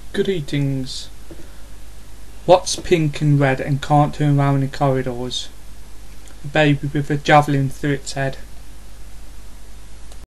Greetings. What's pink and red and can't turn round in corridors? A baby with a javelin through its head.